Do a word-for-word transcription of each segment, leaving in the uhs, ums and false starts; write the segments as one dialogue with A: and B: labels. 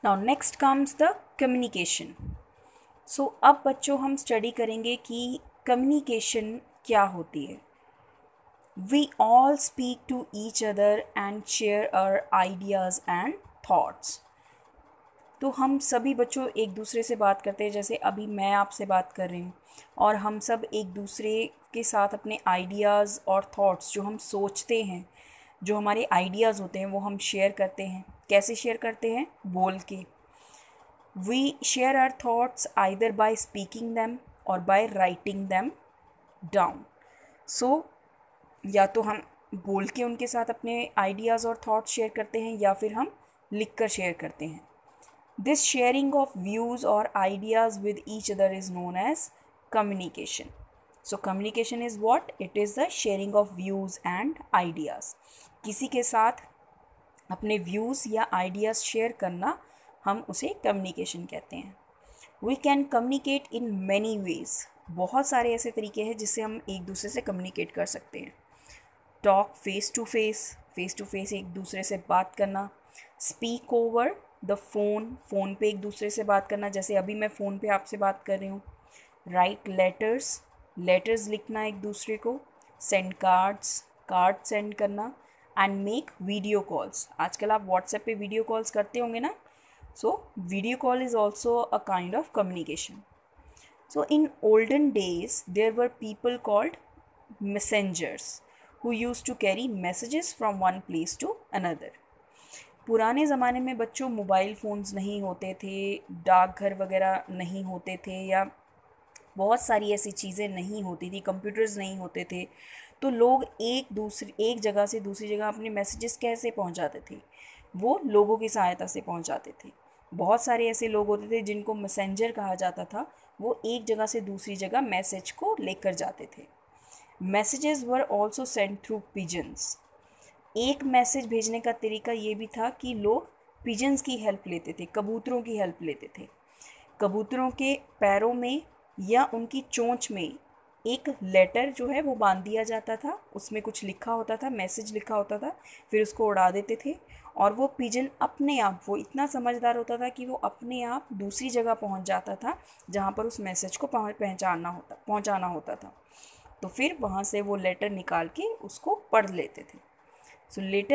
A: Now next comes the communication. So अब बच्चों हम स्टडी करेंगे कि कम्युनिकेशन क्या होती है। We all speak to each other and share our ideas and thoughts. तो हम सभी बच्चों एक दूसरे से बात करते हैं, जैसे अभी मैं आपसे बात कर रही हूँ, और हम सब एक दूसरे के साथ अपने आइडियाज़ और थॉट्स जो हम सोचते हैं, जो हमारे आइडियाज़ होते हैं, वो हम शेयर करते हैं। कैसे शेयर करते हैं? बोल के। We share our thoughts either by speaking them और by writing them down. So या तो हम बोल के उनके साथ अपने आइडियाज़ और थॉट्स शेयर करते हैं, या फिर हम लिख कर शेयर करते हैं। This sharing of views or ideas with each other is known as communication. So communication is what? It is the sharing of views and ideas. किसी के साथ अपने views या ideas share करना, हम उसे communication कहते हैं। We can communicate in many ways. बहुत सारे ऐसे तरीके हैं जिससे हम एक दूसरे से communicate कर सकते हैं। Talk face to face, face to face एक दूसरे से बात करना। Speak over the phone, phone पे एक दूसरे से बात करना, जैसे अभी मैं फ़ोन पे आपसे बात कर रही हूँ। राइट लेटर्स, लेटर्स लिखना एक दूसरे को। सेंड कार्ड्स, कार्ड सेंड करना। एंड मेक वीडियो कॉल्स, आजकल आप व्हाट्सएप पे वीडियो कॉल्स करते होंगे ना। So video call is also a kind of communication. So in olden days there were people called messengers who use to carry messages from one place to another. पुराने ज़माने में बच्चों mobile phones नहीं होते थे, डाकघर वगैरह नहीं होते थे, या बहुत सारी ऐसी चीज़ें नहीं होती थी, कंप्यूटर्स नहीं होते थे। तो लोग एक दूसरी एक जगह से दूसरी जगह अपने मैसेजेस कैसे पहुंचाते थे? वो लोगों की सहायता से पहुंचाते थे। बहुत सारे ऐसे लोग होते थे जिनको मैसेंजर कहा जाता था। वो एक जगह से दूसरी जगह मैसेज को लेकर जाते थे। Messages were also send through pigeons. एक मैसेज भेजने का तरीका ये भी था कि लोग पिजन्स की हेल्प लेते थे, कबूतरों की हेल्प लेते थे। कबूतरों के पैरों में या उनकी चोंच में एक लेटर जो है वो बांध दिया जाता था, उसमें कुछ लिखा होता था, मैसेज लिखा होता था, फिर उसको उड़ा देते थे। और वो पिजन अपने आप, वो इतना समझदार होता था कि वो अपने आप दूसरी जगह पहुंच जाता था जहां पर उस मैसेज को पहुंचाना होता पहुंचाना होता था। तो फिर वहां से वो लेटर निकाल के उसको पढ़ लेते थे। So later,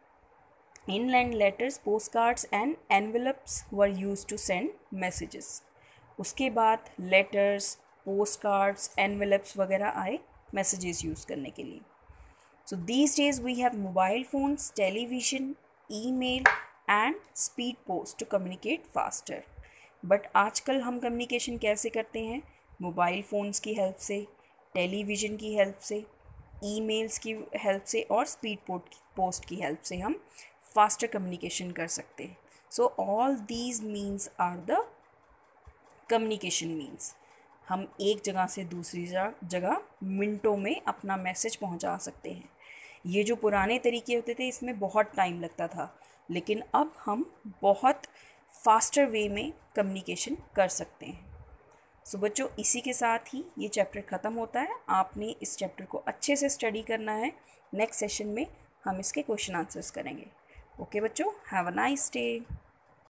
A: inland letters, postcards and envelopes were used to send messages. उसके बाद letters, postcards, envelopes वगैरह आए messages यूज़ करने के लिए। So these days we have mobile phones, television, email and speed post to communicate faster. But आजकल हम communication कैसे करते हैं? मोबाइल फ़ोन्स की हेल्प से, टेलीविज़न की हेल्प से, ईमेल्स की हेल्प से और स्पीड पोस्ट की हेल्प से हम फास्टर कम्युनिकेशन कर सकते हैं। So all these means are the communication means. हम एक जगह से दूसरी जगह मिनटों में अपना मैसेज पहुंचा सकते हैं। ये जो पुराने तरीके होते थे इसमें बहुत टाइम लगता था, लेकिन अब हम बहुत फास्टर वे में कम्युनिकेशन कर सकते हैं। सो so, बच्चों इसी के साथ ही ये चैप्टर ख़त्म होता है। आपने इस चैप्टर को अच्छे से स्टडी करना है। नेक्स्ट सेशन में हम इसके क्वेश्चन आंसर्स करेंगे। ओके बच्चों, हैव अ नाइस डे।